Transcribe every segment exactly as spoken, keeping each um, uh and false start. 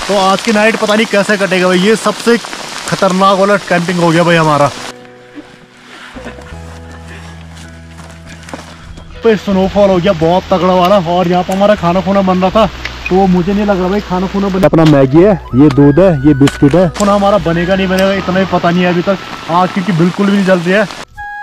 तो आज की नाइट पता नहीं कैसे कटेगा भाई, ये सबसे खतरनाक वाला कैंपिंग हो गया भाई हमारा। पे स्नोफॉल हो गया बहुत तगड़ा वाला, और यहाँ पर हमारा खाना खुना बन रहा था, तो मुझे नहीं लग रहा भाई खाना खुना बने। अपना मैगी है, ये दूध है, ये बिस्किट है। खाना हमारा बनेगा नहीं बनेगा इतना ही पता नहीं है अभी तक आज, क्योंकि बिल्कुल भी नहीं जल रही है।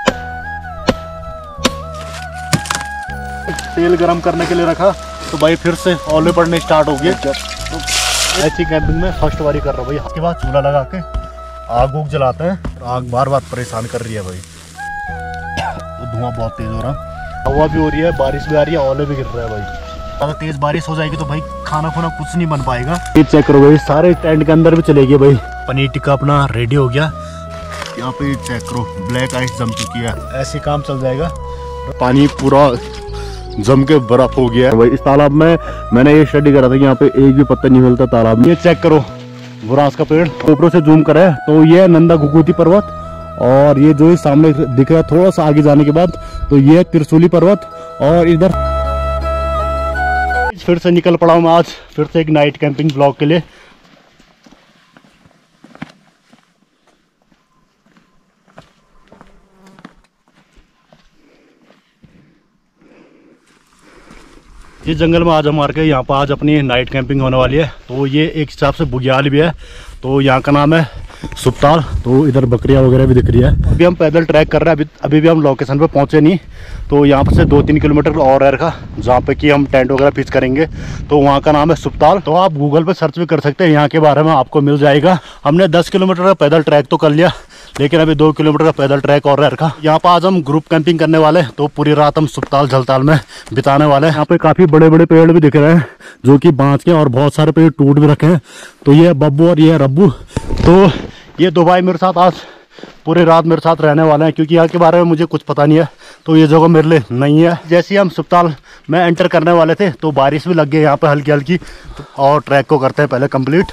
तेल गरम करने के लिए रखा, तो भाई फिर से ओले पड़ने स्टार्ट हो गए। तो ऐसी कैंपिंग में फर्स्ट बारी कर रहा हूँ भाई। उसके बाद चूल्हा लगा के आग उग जलाते हैं, आग बार बार परेशान कर रही है भाई, तो धुआं बहुत तेज हो रहा, हवा भी हो रही है, बारिश भी आ रही है, ओले भी गिर रहा है भाई। अगर तेज बारिश हो जाएगी तो भाई खाना खुना कुछ नहीं बन पाएगा। ये चेक करो भाई, सारे टेंट के अंदर भी चले गए भाई। पनीर टिक्का अपना रेडी हो गया, यहाँ पे चेक करो ब्लैक आइस जम चुकी है, ऐसे काम चल जाएगा। पानी पूरा जम के बर्फ हो गया है भाई। इस तालाब में मैंने ये स्टडी करा था कि यहाँ पे एक भी पत्ता नहीं मिलता तालाब में। ये चेक करो बुरांस का पेड़, ऊपर से जूम करा है तो ये नंदा घुघुती पर्वत, और ये जो सामने दिख रहा है थोड़ा सा आगे जाने के बाद तो ये त्रिशूली पर्वत। और इधर फिर से निकल पड़ा हूँ मैं आज फिर से एक नाइट कैंपिंग ब्लॉग के लिए। इस जंगल में आज हम मार के यहाँ पर आज अपनी नाइट कैंपिंग होने वाली है। तो ये एक हिसाब से बुग्याल भी है, तो यहाँ का नाम है सुप्ताल। तो इधर बकरियाँ वगैरह भी दिख रही है। अभी हम पैदल ट्रैक कर रहे हैं, अभी अभी भी हम लोकेशन पे पहुँचे नहीं। तो यहाँ पर से दो तीन किलोमीटर और है रखा, जहाँ पे कि हम टेंट वगैरह पिच करेंगे। तो वहाँ का नाम है सुप्ताल। तो आप गूगल पे सर्च भी कर सकते हैं, यहाँ के बारे में आपको मिल जाएगा। हमने दस किलोमीटर का पैदल ट्रैक तो कर लिया, लेकिन अभी दो किलोमीटर का पैदल ट्रैक और रखा। यहाँ पर आज हम ग्रुप कैंपिंग करने वाले हैं, तो पूरी रात हम सुप्ताल झलताल में बिताने वाले हैं। यहाँ पे काफी बड़े बड़े पेड़ भी दिख रहे हैं जो कि बांस के, और बहुत सारे पेड़ टूट भी रखे हैं। तो ये बब्बू और ये रब्बू, तो ये दो भाई मेरे साथ आज पूरी रात मेरे साथ रहने वाले हैं, क्योंकि यहाँ के बारे में मुझे कुछ पता नहीं है, तो ये जगह मेरे लिए नहीं है। जैसे ही हम सुप्ताल में एंटर करने वाले थे तो बारिश भी लग गई यहाँ पे हल्की हल्की, और ट्रैक को करते हैं पहले कंप्लीट।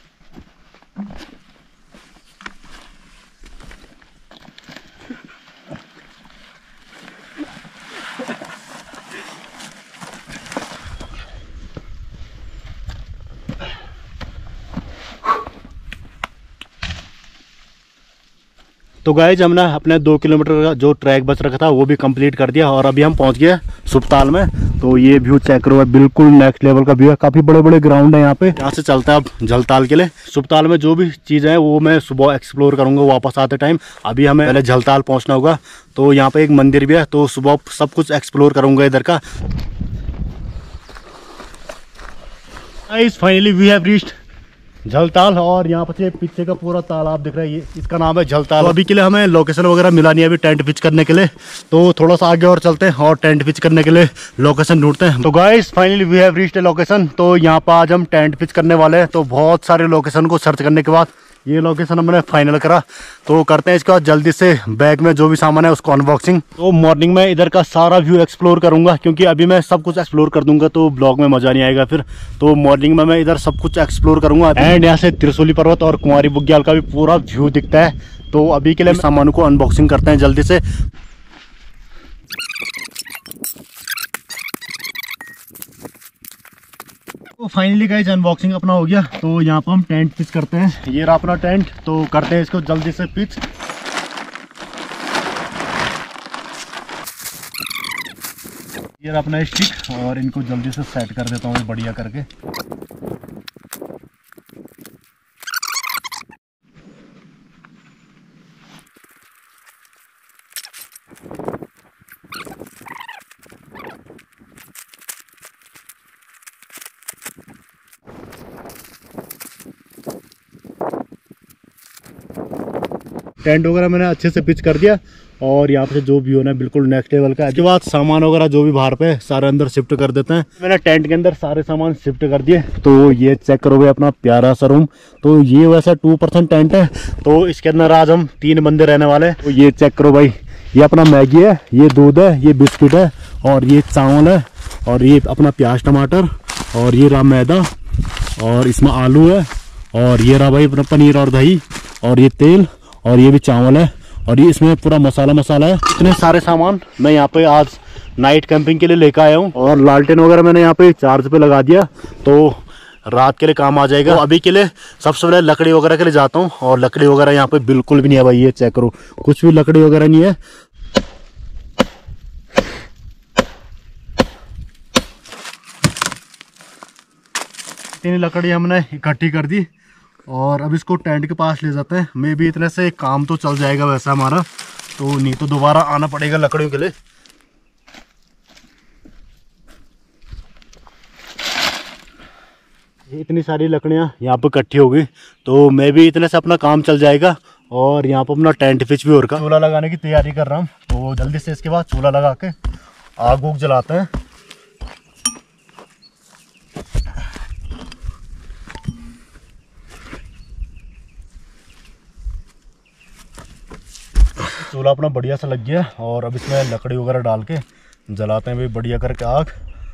तो गाइज हमने अपने दो किलोमीटर का जो ट्रैक बच रखा था वो भी कंप्लीट कर दिया, और अभी हम पहुंच गए सुप्ताल में। तो ये व्यू चेक करो, बिल्कुल नेक्स्ट लेवल का व्यू है। काफी बड़े बड़े ग्राउंड है यहाँ पे। यहाँ से चलते हैं अब झलताल के लिए। सुप्ताल में जो भी चीज़ें हैं वो मैं सुबह एक्सप्लोर करूंगा वापस आते टाइम। अभी हमें पहले झलताल पहुँचना होगा। तो यहाँ पे एक मंदिर भी है, तो सुबह सब कुछ एक्सप्लोर करूंगा इधर का। Finally we have reached Jhaltal, और यहाँ पर पीछे का पूरा तालाब दिख रहा है, ये इसका नाम है झलताल। तो अभी के लिए हमें लोकेशन वगैरह मिला नहीं है अभी टेंट पिच करने के लिए, तो थोड़ा सा आगे और चलते हैं और टेंट पिच करने के लिए लोकेशन ढूंढते हैं। तो guys finally we have reached location. तो यहाँ पर आज हम टेंट पिच करने वाले हैं। तो बहुत सारे लोकेशन को सर्च करने के बाद ये लोकेशन हमने फाइनल करा। तो करते हैं इसका जल्दी से बैग में जो भी सामान है उसको अनबॉक्सिंग। तो मॉर्निंग में इधर का सारा व्यू एक्सप्लोर करूंगा, क्योंकि अभी मैं सब कुछ एक्सप्लोर कर दूंगा तो ब्लॉग में मजा नहीं आएगा फिर। तो मॉर्निंग में मैं इधर सब कुछ एक्सप्लोर करूंगा, एंड यहाँ से त्रिशूली पर्वत और कुंवारी बुग्याल का भी पूरा व्यू दिखता है। तो अभी के लिए सामानों को अनबॉक्सिंग करते हैं जल्दी से। तो फाइनली गाइस अनबॉक्सिंग अपना हो गया। तो यहाँ पर हम टेंट पिच करते हैं। ये रहा अपना टेंट, तो करते हैं इसको जल्दी से पिच। ये रहा अपना स्टिक, और इनको जल्दी से सेट कर देता हूँ बढ़िया करके। टेंट वगैरह मैंने अच्छे से पिच कर दिया, और यहाँ पे जो व्यू है बिल्कुल नेक्स्ट लेवल का है। इसके बाद सामान वगैरह जो भी बाहर पे सारे अंदर शिफ्ट कर देते हैं। मैंने टेंट के अंदर सारे सामान शिफ्ट कर दिए। तो ये चेक करो भाई अपना प्यारा सा रूम। तो ये वैसा टू परसेंट टेंट है, तो इसके अंदर आज हम तीन बंदे रहने वाले हैं। तो ये चेक करो भाई, ये अपना मैगी है, ये दूध है, ये बिस्किट है, और ये चावल है, और ये अपना प्याज टमाटर, और ये रहा मैदा, और इसमें आलू है, और ये रहा भाई अपना पनीर और दही, और ये तेल, और ये भी चावल है, और ये इसमें पूरा मसाला मसाला है। इतने सारे सामान मैं यहाँ पे आज नाइट कैंपिंग के लिए लेकर आया हूँ। और लालटेन वगैरह मैंने यहाँ पे चार्ज पे लगा दिया। तो रात के लिए काम आ जाएगा। तो अभी के लिए सबसे पहले लकड़ी वगैरह के लिए जाता हूँ, और लकड़ी वगैरह यहाँ पे बिल्कुल भी नहीं है भाई, ये चेक करो, कुछ भी लकड़ी वगैरह नहीं है। इतनी लकड़ी हमने इकट्ठी कर दी और अब इसको टेंट के पास ले जाते हैं। मे भी इतने से काम तो चल जाएगा वैसा हमारा, तो नहीं तो दोबारा आना पड़ेगा लकड़ियों के लिए। इतनी सारी लकड़ियाँ यहाँ पे इकट्ठी हो गई, तो मैं भी इतने से अपना काम चल जाएगा। और यहाँ पे अपना टेंट पिच भी हो रखा। चूल्हा लगाने की तैयारी कर रहा हूँ, तो जल्दी से इसके बाद चूल्हा लगा के आग उग जलाते हैं। चूल्हा अपना बढ़िया सा लग गया और अब इसमें लकड़ी वगैरह डाल के जलाते हैं भाई बढ़िया करके आग।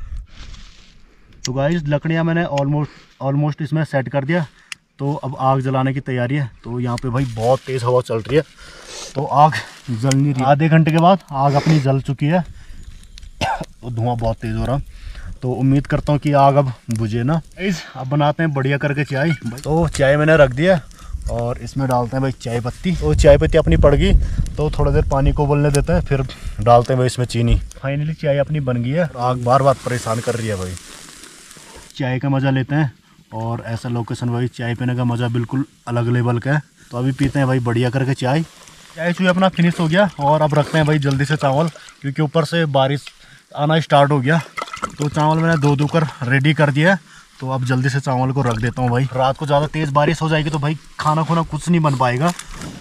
तो गाइस लकड़ियाँ मैंने ऑलमोस्ट ऑलमोस्ट इसमें सेट कर दिया, तो अब आग जलाने की तैयारी है। तो यहाँ पे भाई बहुत तेज़ हवा चल रही है, तो आग जल नहीं रही। आधे घंटे के बाद आग अपनी जल चुकी है, तो धुआं बहुत तेज़ हो रहा, तो उम्मीद करता हूँ कि आग अब बुझे ना। गाइस अब बनाते हैं बढ़िया करके चाय। तो चाय मैंने रख दिया और इसमें डालते हैं भाई चाय पत्ती। तो चाय पत्ती अपनी पड़ गई, तो थोड़ा देर पानी को उबलने देते हैं, फिर डालते हैं भाई इसमें चीनी। फाइनली चाय अपनी बन गई है। आग बार बार परेशान कर रही है भाई। चाय का मज़ा लेते हैं, और ऐसा लोकेशन भाई चाय पीने का मज़ा बिल्कुल अलग लेवल का है। तो अभी पीते हैं भाई बढ़िया करके चाय। चाय चूहे अपना फिनिश हो गया, और अब रखते हैं भाई जल्दी से चावल, क्योंकि ऊपर से बारिश आना स्टार्ट हो गया। तो चावल मैंने धो धो कर रेडी कर दिया, तो अब जल्दी से चावल को रख देता हूँ भाई। रात को ज़्यादा तेज़ बारिश हो जाएगी तो भाई खाना खुना कुछ नहीं बन पाएगा।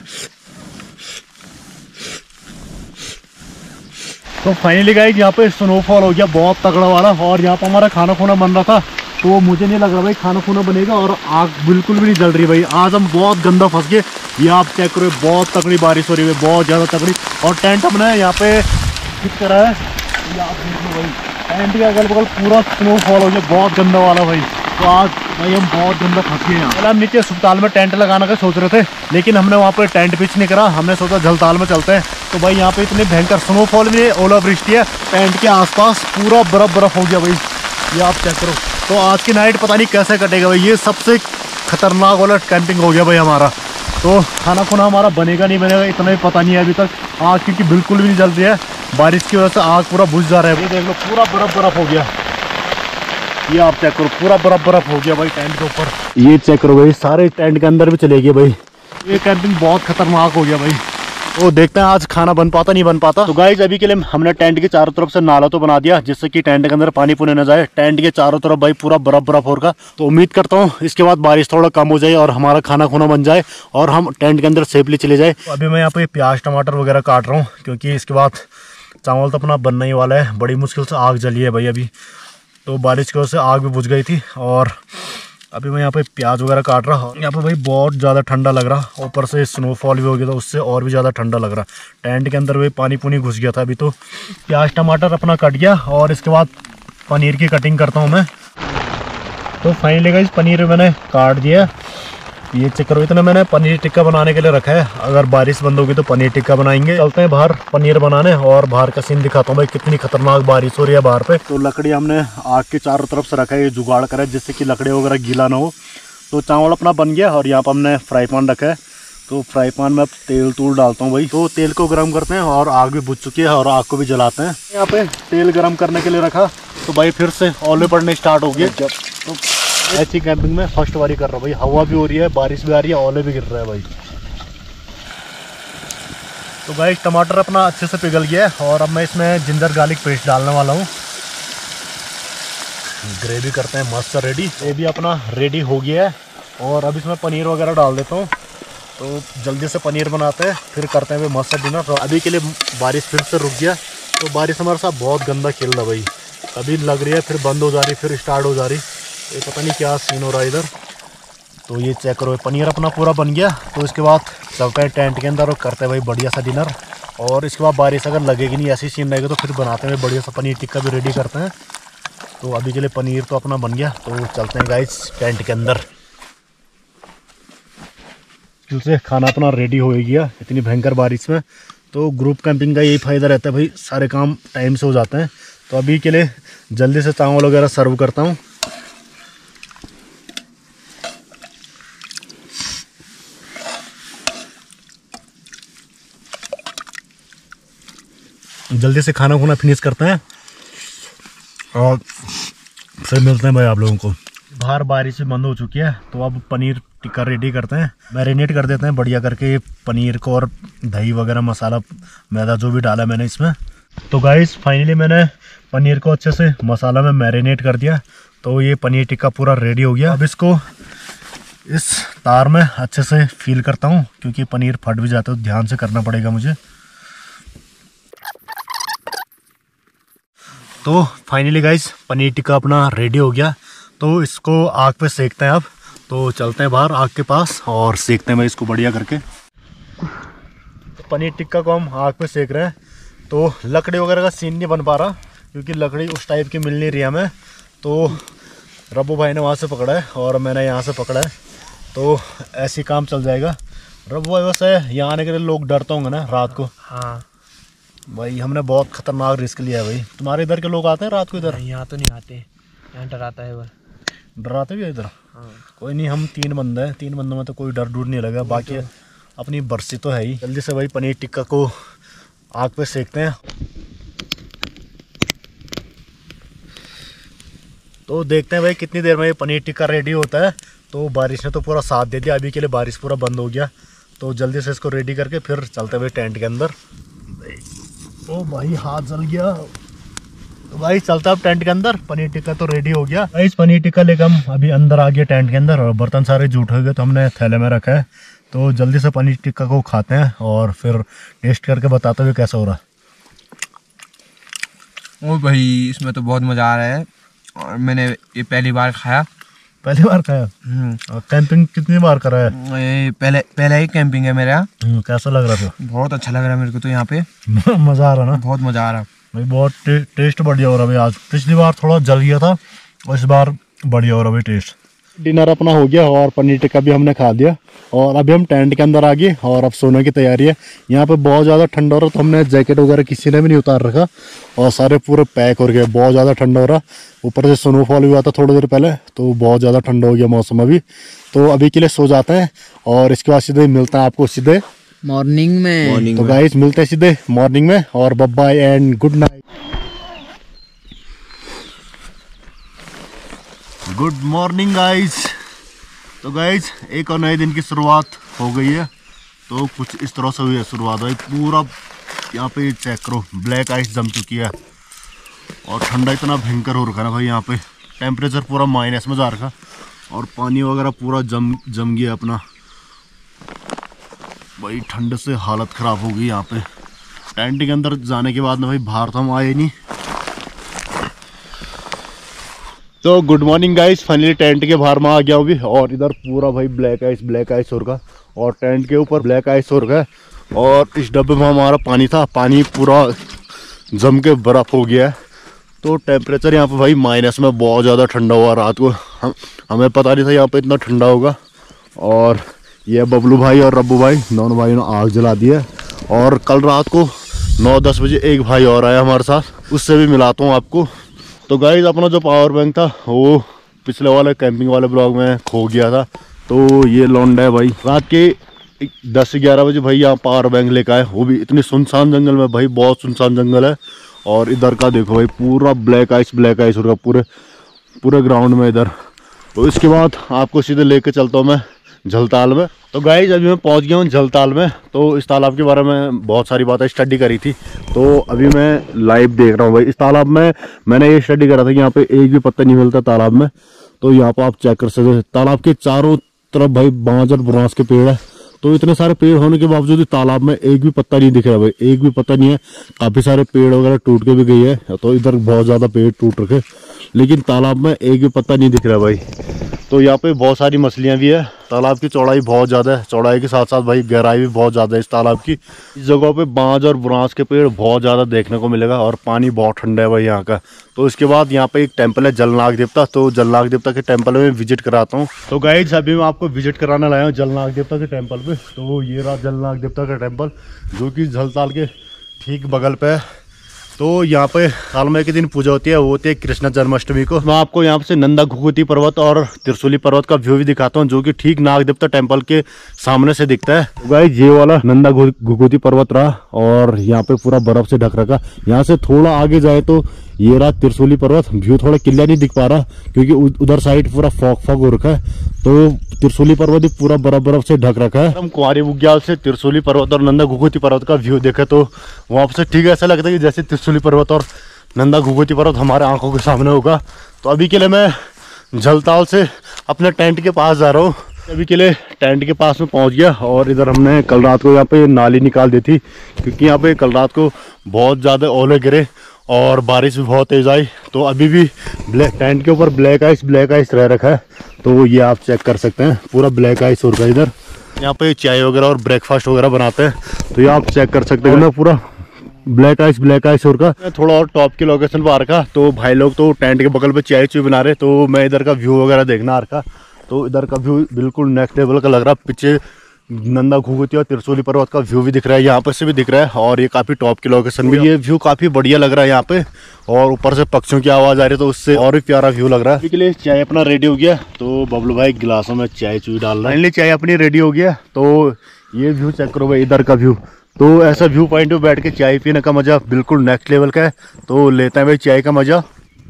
तो फाइनली गाइस यहाँ पे स्नोफॉल हो गया बहुत तगड़ा वाला, और यहाँ पे हमारा खाना खुना बन रहा था, तो मुझे नहीं लग रहा भाई खाना खुना बनेगा, और आग बिल्कुल भी नहीं जल रही भाई। आज हम बहुत गंदा फंस गए। ये आप चेक करो, बहुत तगड़ी बारिश हो रही है, बहुत ज़्यादा तगड़ी। और टेंट हमने यहाँ पे फिट करा है, ये आप देख लो भाई, टेंट के अगल बगल पूरा स्नोफॉल हो गया बहुत गंदा वाला भाई। तो आज भाई हम बहुत गंदा फंस गए यहाँ। पहले हम नीचे अस्पताल में टेंट लगाने का सोच रहे थे, लेकिन हमने वहाँ पर टेंट पिच नहीं करा, हमने सोचा झलताल में चलते हैं। तो भाई यहाँ पे इतने भयंकर स्नोफॉल भी है, ओलावृष्टि है, टेंट के आसपास पूरा बर्फ बर्फ हो गया भाई, ये आप चेक करो। तो आज की नाइट पता नहीं कैसे कटेगा भाई, ये सबसे खतरनाक वाला कैंपिंग हो गया भाई हमारा। तो खाना खुना हमारा बनेगा नहीं बनेगा इतना ही पता नहीं है अभी तक, आग क्योंकि बिल्कुल भी नहीं जल रही है, बारिश की वजह से आग पूरा बुझ जा रहा है। ये देख लो पूरा बर्फ बर्फ हो गया, ये आप चेक करो, पूरा बर्फ बर्फ हो गया भाई टेंट के ऊपर। ये चेक करो भाई, सारे टेंट के अंदर भी चले गए भाई, ये कैंपिंग बहुत खतरनाक हो गया भाई। तो देखते हैं आज खाना बन पाता नहीं बन पाता। तो गाइस अभी के लिए हमने टेंट के चारों तरफ से नाला तो बना दिया, जिससे कि टेंट के अंदर पानी पुने न जाए। टेंट के चारों तरफ भाई पूरा बर्फ बर्फ होगा। तो उम्मीद करता हूँ इसके बाद बारिश थोड़ा कम हो जाए और हमारा खाना खुना बन जाए और हम टेंट के अंदर सेफली चले जाए। तो अभी मैं यहाँ पे प्याज टमाटर वगैरह काट रहा हूँ, क्योंकि इसके बाद चावल तो अपना बनना ही वाला है। बड़ी मुश्किल से आग जली है भाई अभी, तो बारिश की वजह से आग भी बुझ गई थी। और अभी मैं यहाँ पे प्याज वगैरह काट रहा हूँ। यहाँ पे भाई बहुत ज़्यादा ठंडा लग रहा, ऊपर से स्नोफॉल भी हो गया था, उससे और भी ज़्यादा ठंडा लग रहा। टेंट के अंदर भी पानी पुनी घुस गया था अभी। तो प्याज टमाटर अपना कट गया, और इसके बाद पनीर की कटिंग करता हूँ मैं। तो फाइनली गाइस पनीर मैंने काट दिया, ये चेक करो, इतना मैंने पनीर टिक्का बनाने के लिए रखा है। अगर बारिश बंद होगी तो पनीर टिक्का बनाएंगे। चलते हैं बाहर पनीर बनाने, और बाहर का सीन दिखाता हूँ भाई कितनी खतरनाक बारिश हो रही है बाहर पे। तो लकड़ी हमने आग के चारों तरफ से रखा है, ये जुगाड़ करा है जिससे कि लकड़ी वगैरह गीला ना हो। तो चावल अपना बन गया, और यहाँ पर हमने फ्राई पैन रखा है। तो फ्राई पैन में अब तेल तूल डालता हूँ भाई। तो तेल को गर्म करते हैं, और आग भी बुझ चुकी है, और आग को भी जलाते हैं। यहाँ पे तेल गर्म करने के लिए रखा, तो भाई फिर से ओले पड़ने स्टार्ट हो गए। तो ऐसी कैंपिंग में फर्स्ट बारी कर रहा हूँ भाई, हवा भी हो रही है, बारिश भी आ रही है, ओले भी गिर रहा है भाई। तो भाई टमाटर अपना अच्छे से पिघल गया है, और अब मैं इसमें जिंजर गार्लिक पेस्ट डालने वाला हूँ। ग्रेवी करते हैं मस्त रेडी। ये भी अपना रेडी हो गया है, और अब इसमें पनीर वगैरह डाल देता हूँ। तो जल्दी से पनीर बनाते हैं, फिर करते हैं भाई मस्त डिनर। तो अभी के लिए बारिश फिर से रुक गया। तो बारिश हमारे साथ बहुत गंदा खेल रहा भाई, कभी लग रही है फिर बंद हो जा रही, फिर स्टार्ट हो जा रही, ये पता नहीं क्या सीन हो रहा है इधर। तो ये चेक करो, पनीर अपना पूरा बन गया। तो इसके बाद चलते हैं टेंट के अंदर और करते हैं भाई बढ़िया सा डिनर। और इसके बाद बारिश अगर लगेगी नहीं, ऐसी सीन रहेगा, तो फिर बनाते हैं बढ़िया सा पनीर टिक्का भी रेडी करते हैं। तो अभी के लिए पनीर तो अपना बन गया, तो चलते हैं गाइस टेंट के अंदर। से खाना अपना रेडी हो गया इतनी भयंकर बारिश में। तो ग्रुप कैंपिंग का यही फ़ायदा रहता है भाई, सारे काम टाइम से हो जाते हैं। तो अभी के लिए जल्दी से चावल वगैरह सर्व करता हूँ। जल्दी से खाना खुना फिनिश करते हैं और फिर मिलते हैं भाई आप लोगों को। बाहर बारिश बंद हो चुकी है तो अब पनीर टिक्का रेडी करते हैं, मैरिनेट कर देते हैं बढ़िया करके पनीर को, और दही वगैरह मसाला मैदा जो भी डाला मैंने इसमें। तो गाइस फाइनली मैंने पनीर को अच्छे से मसाला में मैरिनेट कर दिया, तो ये पनीर टिक्का पूरा रेडी हो गया। अब इसको इस तार में अच्छे से फील करता हूँ क्योंकि पनीर फट भी जाता है, तो ध्यान से करना पड़ेगा मुझे। तो फाइनली गाइस पनीर टिक्का अपना रेडी हो गया, तो इसको आग पे सेकते हैं अब। तो चलते हैं बाहर आग के पास और सेकते हैं भाई इसको बढ़िया करके। तो पनीर टिक्का को हम आग पे सेक रहे हैं, तो लकड़ी वगैरह का सीन नहीं बन पा रहा क्योंकि लकड़ी उस टाइप की मिल नहीं रही हमें। तो रब्बू भाई ने वहाँ से पकड़ा है और मैंने यहाँ से पकड़ा है, तो ऐसे काम चल जाएगा। रब्बू भाई वैसे यहाँ आने के लिए लोग डरते होंगे ना रात को? हाँ भाई हमने बहुत खतरनाक रिस्क लिया है भाई। तुम्हारे इधर के लोग आते हैं रात को इधर? यहाँ तो नहीं आते, यहाँ डराता है। वह डराते भी है इधर? हाँ। कोई नहीं, हम तीन बंदे हैं, तीन बंदों में तो कोई डर डूर नहीं लगा। बाकी तो अपनी बरसी तो है ही। जल्दी से भाई पनीर टिक्का को आग पे सेकते हैं। तो देखते हैं भाई कितनी देर में ये पनीर टिक्का रेडी होता है। तो बारिश ने तो पूरा साथ दे दिया, अभी के लिए बारिश पूरा बंद हो गया। तो जल्दी से इसको रेडी करके फिर चलते हुए टेंट के अंदर। ओ भाई हाथ जल गया। तो भाई चलता अब टेंट के अंदर। पनीर टिक्का तो रेडी हो गया। इस पनीर टिक्का लेकर हम अभी अंदर आ गए टेंट के अंदर, और बर्तन सारे जूठ हो गए तो हमने थैले में रखा है। तो जल्दी से पनीर टिक्का को खाते हैं और फिर टेस्ट करके बताते हुए कैसा हो रहा। ओ भाई इसमें तो बहुत मज़ा आ रहा है, और मैंने ये पहली बार खाया। पहली बार खाया? कैंपिंग कितनी बार करा है? ये पहले पहले ही कैंपिंग है मेरा। कैसा लग रहा था? बहुत अच्छा लग रहा है मेरे को तो यहाँ पे। मज़ा आ रहा ना? बहुत मज़ा आ रहा भाई, बहुत टे, टेस्ट बढ़िया हो रहा है भाई आज। पिछली बार थोड़ा जल गया था और इस बार बढ़िया हो रहा है भाई टेस्ट। डिनर अपना हो गया और पनीर टिक्का भी हमने खा दिया, और अभी हम टेंट के अंदर आ गए और अब सोने की तैयारी है। यहाँ पे बहुत ज़्यादा ठंडा हो रहा, तो हमने जैकेट वगैरह किसी ने भी नहीं उतार रखा और सारे पूरे पैक हो गए। बहुत ज़्यादा ठंडा हो रहा, ऊपर से स्नोफॉल हुआ था थोड़ी देर पहले, तो बहुत ज़्यादा ठंडा हो गया मौसम अभी। तो अभी के लिए सो जाते हैं और इसके बाद सीधे मिलता है आपको सीधे मॉर्निंग में। मॉर्निंग तो गाइस मिलते हैं सीधे मॉर्निंग में, और bye bye and good night. Good morning guys. तो गाइस एक और नए दिन की शुरुआत हो गई है। तो कुछ इस तरह से हुई है शुरुआत भाई। पूरा यहाँ पे चेक करो, ब्लैक आइस जम चुकी है और ठंडा इतना भयंकर हो रखा है ना भाई। यहाँ पे टेम्परेचर पूरा माइनस में जा रखा, और पानी वगैरह पूरा जम जम गया अपना भाई। ठंड से हालत ख़राब हो गई यहाँ पे। टेंट के अंदर जाने के बाद ना भाई बाहर तो हम आए नहीं। तो good morning guys, finally tent के बाहर में आ गया अभी, और इधर पूरा भाई ब्लैक आइस ब्लैक आइस हो रखा, और टेंट के ऊपर ब्लैक आइस हो रखा है। और इस डब्बे में हमारा पानी था, पानी पूरा जम के बर्फ़ हो गया है। तो टेम्परेचर यहाँ पे भाई माइनस में, बहुत ज़्यादा ठंडा हुआ रात को। हम हमें पता नहीं था यहाँ पे इतना ठंडा होगा। और ये बबलू भाई और रब्बू भाई दोनों भाई ने आग जला दी है। और कल रात को नौ दस बजे एक भाई और आया हमारे साथ, उससे भी मिलाता हूँ आपको। तो गाइस अपना जो पावर बैंक था वो पिछले वाले कैंपिंग वाले ब्लॉग में खो गया था। तो ये लौंडा है भाई, रात के दस ग्यारह बजे भाई यहाँ पावर बैंक लेकर आए, वो भी इतनी सुनसान जंगल में भाई। बहुत सुनसान जंगल है। और इधर का देखो भाई पूरा ब्लैक आइस ब्लैक आइस होगा पूरे पूरे ग्राउंड में इधर। तो इसके बाद आपको सीधे लेके चलता हूँ मैं झलताल में। तो गाइस अभी मैं पहुंच गया हूँ झलताल में। तो इस तालाब के बारे में बहुत सारी बातें स्टडी करी थी, तो अभी मैं लाइव देख रहा हूँ भाई। इस तालाब में मैंने ये स्टडी करा था कि यहाँ पे एक भी पत्ता नहीं मिलता तालाब में। तो यहाँ पर आप चेक कर सकते हैं, तालाब के चारों तरफ भाई बांज और बुरांस के पेड़ है। तो इतने सारे पेड़ होने के बावजूद तालाब में एक भी पत्ता नहीं दिख रहा भाई, एक भी पत्ता नहीं है। काफी सारे पेड़ वगैरह टूट के भी गई है, तो इधर बहुत ज्यादा पेड़ टूट रखे, लेकिन तालाब में एक भी पत्ता नहीं दिख रहा भाई। तो यहाँ पे बहुत सारी मछलियाँ भी है। तालाब की चौड़ाई बहुत ज़्यादा है, चौड़ाई के साथ साथ भाई गहराई भी बहुत ज़्यादा है इस तालाब की। इस जगह पे बांज और बुरांस के पेड़ बहुत ज़्यादा देखने को मिलेगा, और पानी बहुत ठंडा है भाई यहाँ का। तो इसके बाद यहाँ पे एक टेंपल है जलनाग देवता, तो जलनाग देवता के टेंपल में विजिट कराता हूँ। तो गाइस अभी मैं आपको विजिट कराने लाया हूँ जलनाग देवता के टेंपल पे। तो ये रहा जलनाग देवता का टेंपल, जो कि झलताल के ठीक बगल पे है। तो यहाँ पे साल में एक दिन पूजा होती है, वो होती है कृष्ण जन्माष्टमी को। मैं आपको यहाँ से नंदा घुघुती पर्वत और त्रिशूली पर्वत का व्यू भी दिखाता हूँ, जो कि ठीक नाग देवता टेम्पल के सामने से दिखता है। तो गाइस ये वाला नंदा घुघुती पर्वत रहा और यहाँ पे पूरा बर्फ से ढक रखा। यहाँ से थोड़ा आगे जाए तो ये रहा त्रिशूली पर्वत। व्यू थोड़ा क्लियर नहीं दिख पा रहा क्योंकि उधर साइड पूरा फॉग फॉग हो रखा है। तो त्रिशूली पर्वत भी पूरा बर्फ बर्फ से ढक रखा है। हम कुंवारी बुग्याल से त्रिशूली पर्वत और नंदा घुघुती पर्वत का व्यू देखे तो वहां से ठीक ऐसा लगता है कि जैसे त्रिशूली पर्वत और नंदा घुघुती पर्वत हमारे आंखों के सामने होगा। तो अभी के लिए मैं झलताल से अपने टेंट के पास जा रहा हूँ। अभी के लिए टेंट के पास में पहुंच गया और इधर हमने कल रात को यहाँ पे नाली निकाल दी थी क्योंकि यहाँ पे कल रात को बहुत ज़्यादा ओले गिरे और बारिश भी बहुत तेज आई। तो अभी भी ब्लैक टेंट के ऊपर ब्लैक आइस ब्लैक आइस रह रखा है। तो ये आप चेक कर सकते हैं, पूरा ब्लैक आइस हो रखा है। इधर यहाँ पे चाय वगैरह और ब्रेकफास्ट वगैरह बनाते हैं, तो ये आप चेक कर सकते हैं पूरा ब्लैक आइस ब्लैक आइस हो रखा। मैं थोड़ा और टॉप की लोकेशन पर आ रखा, तो भाई लोग तो टेंट के बगल पे चाय चुई बना रहे, तो मैं इधर का व्यू वगैरह देखना आ रखा। तो इधर का व्यू बिल्कुल नेक्स्ट लेवल का लग रहा है। पीछे नंदा घुघुती और त्रिशूली पर्वत का व्यू भी दिख रहा है, यहाँ पर से भी दिख रहा है और ये काफी टॉप की लोकेशन भी। ये व्यू काफी बढ़िया लग रहा है यहाँ पे और ऊपर से पक्षियों की आवाज आ रही है, तो उससे और भी प्यारा व्यू लग रहा है। अभी के लिए चाय अपना रेडी हो गया, तो बबलू भाई गिलासों में चाय चुई डाल रहा है। फाइनली चाय अपनी रेडी हो गया। तो ये व्यू चेक करो भाई, इधर का व्यू। तो ऐसा व्यू पॉइंट पे बैठ के चाय पीने का मजा बिल्कुल नेक्स्ट लेवल का है। तो लेते हैं भाई चाय का मजा।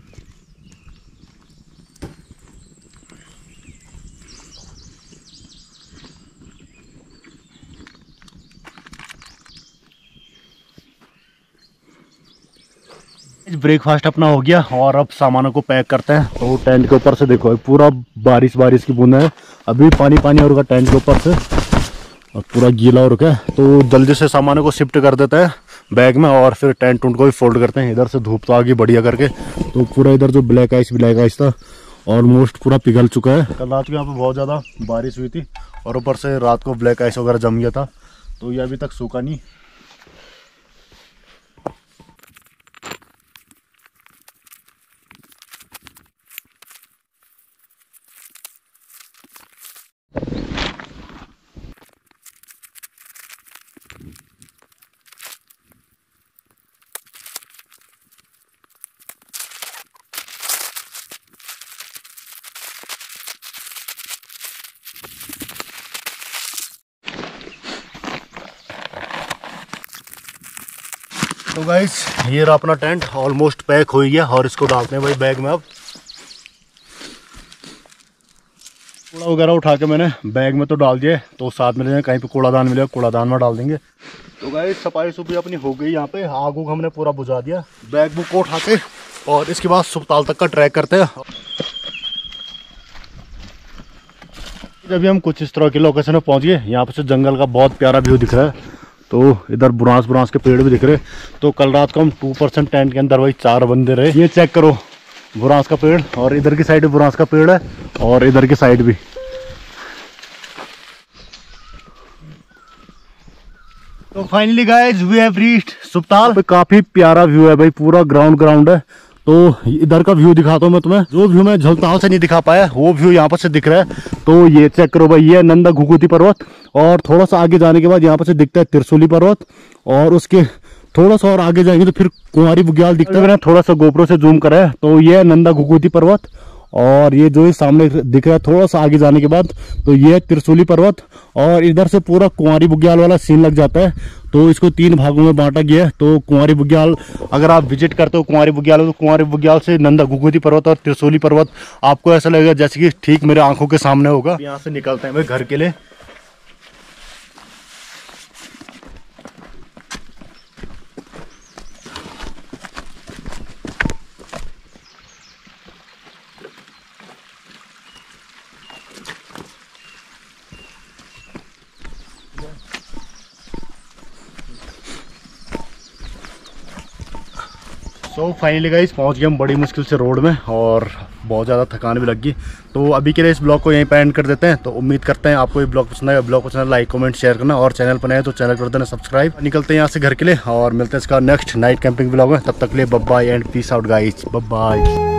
ब्रेकफास्ट अपना हो गया और अब सामानों को पैक करते हैं। तो टेंट के ऊपर से देखो पूरा बारिश बारिश की बूंद है, अभी पानी पानी हो रहा टेंट के ऊपर से और पूरा गीला हो रखा है। तो जल्दी से सामानों को शिफ्ट कर देते हैं बैग में और फिर टेंट उंट को भी फोल्ड करते हैं। इधर से धूप तो आ गई बढ़िया करके, तो पूरा इधर जो ब्लैक आइस ब्लैक आइस था ऑलमोस्ट पूरा पिघल चुका है। कल रात को यहाँ पे बहुत ज़्यादा बारिश हुई थी और ऊपर से रात को ब्लैक आइस वगैरह जम गया था, तो ये अभी तक सूखा नहीं। तो गाइस ये रहा अपना टेंट ऑलमोस्ट पैक हो गया और इसको डालते हैं भाई बैग में। अब कूड़ा वगैरह उठा के मैंने बैग में तो डाल दिया, तो साथ में कहीं पे कूड़ादान मिलेगा कूड़ादान में डाल देंगे। तो गाइस सफाई सुफाई अपनी हो गई, यहाँ पे आग उग हमने पूरा बुझा दिया। बैग बुक को उठा के और इसके बाद सुपताल तक का ट्रैक करते हैं। जब हम कुछ इस तरह की लोकेशन में पहुंच गए, यहाँ पे से जंगल का बहुत प्यारा व्यू दिख रहा है। तो इधर बुरांस बुरांस के पेड़ भी दिख रहे। तो कल रात को हम टू परसेंट टेंट के अंदर वही चार बंदे रहे। ये चेक करो बुरांस का पेड़, और इधर की साइड बुरांस का पेड़ है और इधर की साइड भी। तो finally guys we have reached Suptal. काफी प्यारा व्यू है भाई, पूरा ग्राउंड ग्राउंड है। तो इधर का व्यू दिखाता हूँ मैं तुम्हें, जो व्यू मैं झलताल से नहीं दिखा पाया वो व्यू यहाँ पर से दिख रहा है। तो ये चेक करो भाई, ये नंदा घुघुती पर्वत और थोड़ा सा आगे जाने के बाद यहाँ पर से दिखता है त्रिशूली पर्वत और उसके थोड़ा सा और आगे जाएंगे तो फिर कुंवारी बुग्याल दिखता है। मैंने थोड़ा सा गोप्रो से जूम करा है। तो ये नंदा घुघुती पर्वत और ये जो सामने दिख रहा है थोड़ा सा आगे जाने के बाद तो ये त्रिशूली पर्वत और इधर से पूरा कुंवारी बुग्याल वाला सीन लग जाता है। तो इसको तीन भागों में बांटा गया है। तो कुंवारी बुग्याल अगर आप विजिट करते हो कुंवारी बुग्याल, तो कुंवारी बुग्याल से नंदा घुघुती पर्वत और त्रिशूली पर्वत आपको ऐसा लगेगा जैसे कि ठीक मेरे आंखों के सामने होगा। यहाँ से निकलते हैं भाई घर के लिए। तो फाइनली गाइस पहुंच गए हम बड़ी मुश्किल से रोड में और बहुत ज़्यादा थकान भी लग गई। तो अभी के लिए इस ब्लॉग को यहीं पे एंड कर देते हैं। तो उम्मीद करते हैं आपको ये ब्लॉग पसंद आएगा। ब्लॉग पसंद लाइक कमेंट शेयर करना और चैनल पर नए तो चैनल कर देना सब्सक्राइब। निकलते हैं यहाँ से घर के लिए और मिलते हैं इसका नेक्स्ट नाइट कैंपिंग ब्लॉग में। तब तक के लिए bye bye and peace out guys, bye bye.